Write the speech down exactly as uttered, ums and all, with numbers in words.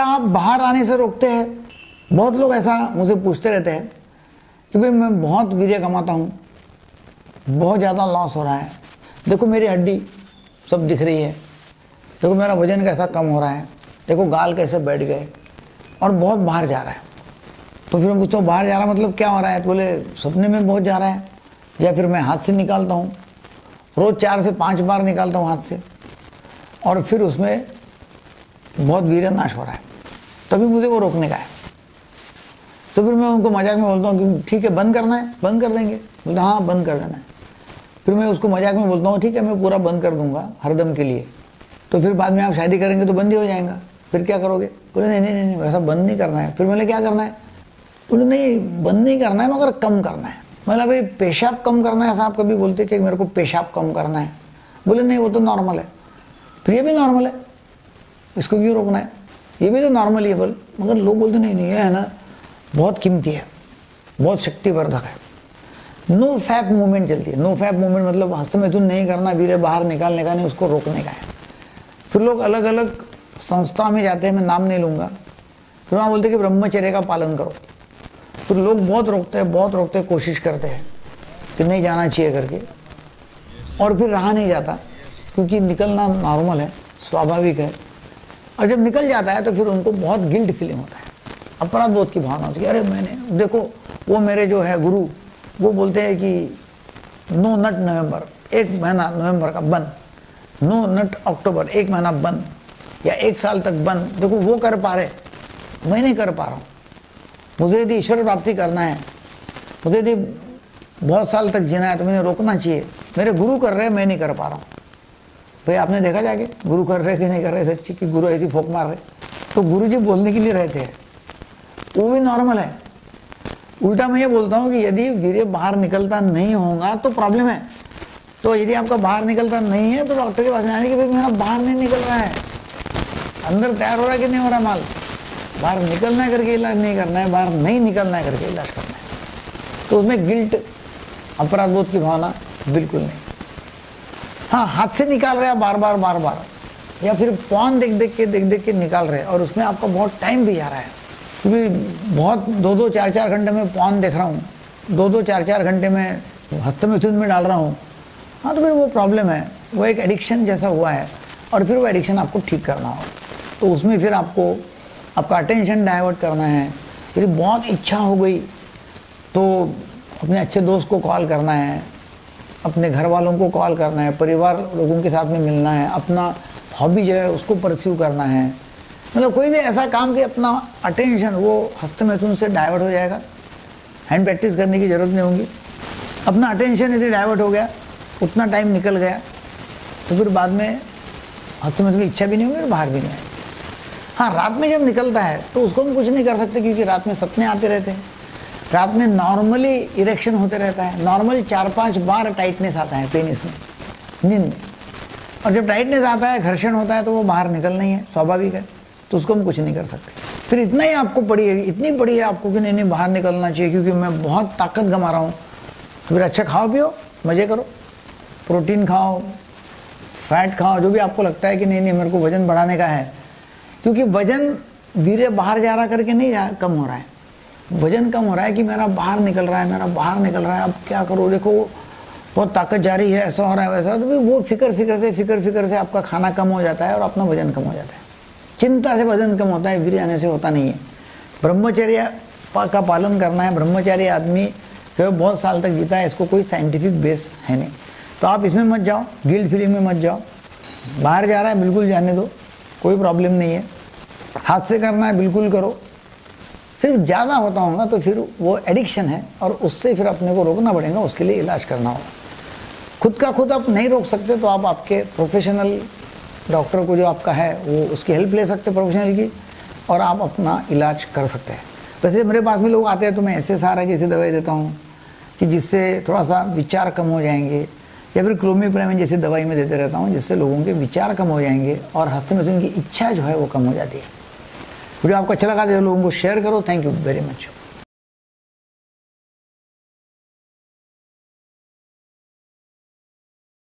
क्या आप बाहर आने से रोकते हैं? बहुत लोग ऐसा मुझे पूछते रहते हैं कि भाई मैं बहुत वीर्य कमाता हूँ, बहुत ज़्यादा लॉस हो रहा है, देखो मेरी हड्डी सब दिख रही है, देखो मेरा वजन कैसा कम हो रहा है, देखो गाल कैसे बैठ गए और बहुत बाहर जा रहा है। तो फिर मैं पूछता हूँ बाहर जा रहा मतलब क्या हो रहा है? तो बोले सपने में बहुत जा रहा है, या फिर मैं हाथ से निकालता हूँ, रोज़ चार से पाँच बार निकालता हूँ हाथ से, और फिर उसमें बहुत वीर्य नाश हो रहा है, तभी मुझे वो रोकने का है। तो फिर मैं उनको मजाक में बोलता हूँ कि ठीक है बंद करना है, बंद कर देंगे। बोलते हाँ बंद कर देना है। फिर मैं उसको मजाक में बोलता हूँ ठीक है मैं पूरा बंद कर दूंगा हरदम के लिए, तो फिर बाद में आप शादी करेंगे तो बंद ही हो जाएगा, फिर क्या करोगे? बोले नहीं नहीं नहीं वैसा बंद नहीं करना है। फिर मैंने क्या करना है? बोले नहीं बंद नहीं करना है मगर कम करना है। मतलब भाई पेशाब कम करना है ऐसा आप कभी बोलते कि मेरे को पेशाब कम करना है? बोले नहीं वो तो नॉर्मल है। फिर ये भी नॉर्मल है, इसको क्यों रोकना है? ये भी तो नॉर्मल ही है। बोल मगर लोग बोलते नहीं नहीं ये है ना बहुत कीमती है, बहुत शक्तिवर्धक है। नो फैप मूवमेंट चलती है। नो फैप मूवमेंट मतलब हस्तमैथुन नहीं करना, वीर्य बाहर निकालने का नहीं, उसको रोकने का है। फिर लोग अलग अलग संस्था में जाते हैं, मैं नाम नहीं लूँगा, फिर वहाँ बोलते हैं कि ब्रह्मचर्य का पालन करो। फिर लोग बहुत रोकते हैं बहुत रोकते हैं कोशिश करते हैं कि नहीं जाना चाहिए करके, और फिर रहा नहीं जाता क्योंकि निकलना नॉर्मल है, स्वाभाविक है। और जब निकल जाता है तो फिर उनको बहुत गिल्ट फीलिंग होता है, अपराध बोध की भावना होती है। अरे मैंने देखो वो मेरे जो है गुरु वो बोलते हैं कि नो नट नवंबर, एक महीना नवंबर का बंद, नो नट अक्टूबर एक महीना बंद, या एक साल तक बंद। देखो वो कर पा रहे, मैं नहीं कर पा रहा हूँ। मुझे यदि ईश्वर प्राप्ति करना है, मुझे यदि बहुत साल तक जीना है तो मैंने रोकना चाहिए। मेरे गुरु कर रहे हैं, मैं नहीं कर पा रहा हूँ। भाई आपने देखा जाके गुरु कर रहे कि नहीं कर रहे सच्ची, कि गुरु ऐसी फोक मार रहे? तो गुरु जी बोलने के लिए रहते हैं, वो भी नॉर्मल है। उल्टा मैं ये बोलता हूँ कि यदि वीर्य बाहर निकलता नहीं होगा तो प्रॉब्लम है। तो यदि आपका बाहर निकलता नहीं है तो डॉक्टर के पास जाने कि भाई मेरा बाहर नहीं निकल रहा है, अंदर तैयार हो रहा है कि नहीं हो रहा माल, बाहर निकलना है करके इलाज नहीं करना है, बाहर नहीं निकलना है करके इलाज करना है। तो उसमें गिल्ट अपराध बोध की भावना बिल्कुल नहीं। हाँ हाथ से निकाल रहे हैं बार बार बार बार, या फिर पॉन देख देख के देख देख के निकाल रहे हैं और उसमें आपका बहुत टाइम भी जा रहा है, क्योंकि बहुत दो दो चार चार घंटे में पॉन देख रहा हूँ, दो दो चार चार घंटे में हस्तमैथुन में डाल रहा हूँ। हाँ तो फिर वो प्रॉब्लम है, वो एक एडिक्शन जैसा हुआ है, और फिर वो एडिक्शन आपको ठीक करना होगा। तो उसमें फिर आपको आपका अटेंशन डाइवर्ट करना है। यदि बहुत इच्छा हो गई तो अपने अच्छे दोस्त को कॉल करना है, अपने घर वालों को कॉल करना है, परिवार लोगों के साथ में मिलना है, अपना हॉबी जो है उसको परस्यू करना है। मतलब कोई भी ऐसा काम कि अपना अटेंशन वो हस्तमैथुन से डाइवर्ट हो जाएगा, हैंड प्रैक्टिस करने की ज़रूरत नहीं होगी। अपना अटेंशन यदि डाइवर्ट हो गया, उतना टाइम निकल गया, तो फिर बाद में हस्तमैथुन की इच्छा भी नहीं होगी और बाहर भी नहीं आएगी। हाँ रात में जब निकलता है तो उसको हम कुछ नहीं कर सकते, क्योंकि रात में सपने आते रहते हैं, रात में नॉर्मली इरेक्शन होते रहता है, नॉर्मली चार पांच बार टाइटनेस आता है पेनिस में नींद में, और जब टाइटनेस आता है घर्षण होता है तो वो बाहर निकलना ही है, स्वाभाविक है। तो उसको हम कुछ नहीं कर सकते। फिर इतना ही आपको पड़ी है, इतनी पड़ी है आपको कि नहीं नहीं बाहर निकलना चाहिए क्योंकि मैं बहुत ताकत गंवा रहा हूँ। फिर अच्छा खाओ पियो, मज़े करो, प्रोटीन खाओ, फैट खाओ, जो भी आपको लगता है कि नहीं नहीं मेरे को वजन बढ़ाने का है, क्योंकि वजन वीर्य बाहर जा रहा करके नहीं जा कम हो रहा है, वजन कम हो रहा है कि मेरा बाहर निकल रहा है, मेरा बाहर निकल रहा है, अब क्या करो, देखो बहुत ताकत जा रही है, ऐसा हो रहा है वैसा। तो वो फिक्र फिक्र से फिक्र फिक्र से आपका खाना कम हो जाता है और अपना वजन कम हो जाता है। चिंता से वजन कम होता है, वीर्य आने से होता नहीं है। ब्रह्मचर्य का पालन करना है। ब्रह्मचारी आदमी जो बहुत साल तक जीता है, इसको कोई साइंटिफिक बेस है नहीं। तो आप इसमें मत जाओ, गिल्ट फीलिंग में मत जाओ। बाहर जा रहा है बिल्कुल जाने दो, कोई प्रॉब्लम नहीं है। हाथ से करना है बिल्कुल करो, सिर्फ ज़्यादा होता होगा तो फिर वो एडिक्शन है और उससे फिर अपने को रोकना पड़ेगा, उसके लिए इलाज करना होगा। खुद का खुद आप नहीं रोक सकते तो आप आपके प्रोफेशनल डॉक्टर को जो आपका है वो उसकी हेल्प ले सकते प्रोफेशनल की, और आप अपना इलाज कर सकते हैं। वैसे मेरे पास में लोग आते हैं तो मैं ऐसे सारा जैसी दवाई देता हूँ कि जिससे थोड़ा सा विचार कम हो जाएंगे, या फिर क्लोमिप्रामाइन जैसी दवाई मैं देते रहता हूँ जिससे लोगों के विचार कम हो जाएंगे और हस्तमैथुन की इच्छा जो है वो कम हो जाती है। वीडियो आपको अच्छा लगा तो लोगों को शेयर करो। Thank you very much.